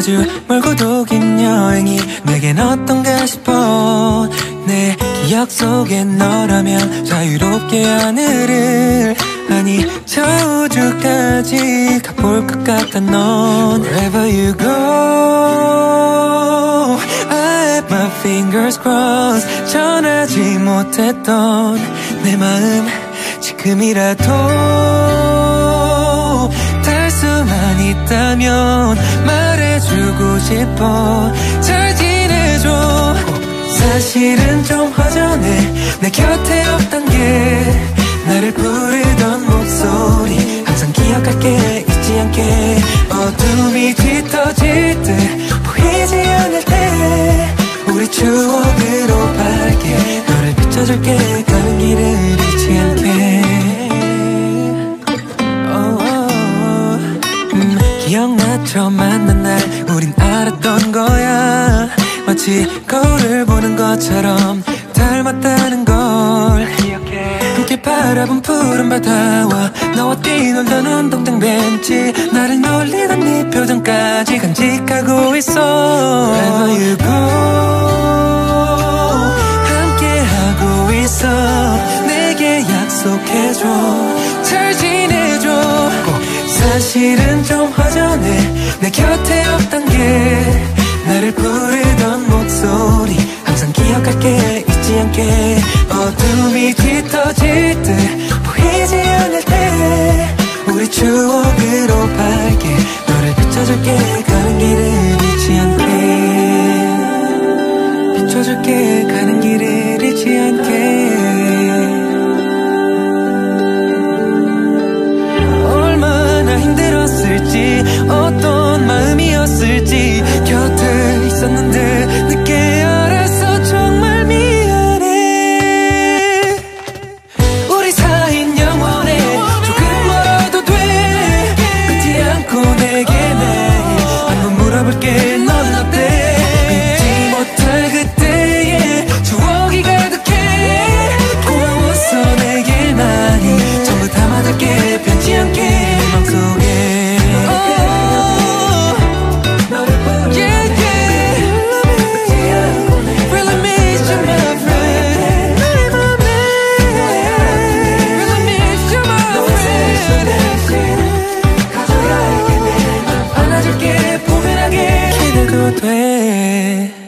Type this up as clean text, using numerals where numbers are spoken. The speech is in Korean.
아주 멀고도 긴 여행이 내겐 어떤가 싶어. 내 기억 속에 너라면 자유롭게 하늘을, 아니 저 우주까지 가볼 것 같아 넌. Wherever you go I have my fingers crossed. 전하지 못했던 내 마음 지금이라도 달 수만 있다면 말해주고 싶어. 잘 지내줘. 사실은 좀 허전해 내 곁에 없단 게. 나를 부르던 목소리 항상 기억할게 잊지 않게. 어둠이 짙어질 때 보이지 않을 때 우리 추억으로 밝게 너를 비춰줄게. 가는 길을 잃지 않게. 기억나 처음 만난 날 우린 알았던 거야. 마치 거울을 보는 것처럼 닮았다는 걸 기억해. 함께 바라본 푸른 바다와 너와 뛰놀던 운동장 벤치, 나를 놀리던 네 표정까지 간직하고 있어. Wherever you go 함께하고 있어. 내게 약속해줘. 잘 지내줘. 사실은 좀 허전해 내 곁에 없단 게. 나를 부르던 목소리 항상 기억할게 잊지 않게. 어둠이 짙어질 때 보이지 않을 때 우리 추억으로 밝게 너를 비춰줄게. 가는 길을 잃지 않게. 비춰줄게. 가는 길을 잃지 않게. 얼마나 힘들었을지 어떤 마음이었을지 곁에 있었는데 늦게 알았어. 정말 미안해. 우리 사이는 영원해. 조금 멀어도 돼. 끊지 않고 내게 매일 한번 물어볼게. 너는 어때? 잊지 못할 그때의 추억이 가득해. 고마웠어 내게만이 전부 담아둘게. 변치 않게 맘속에. 돼.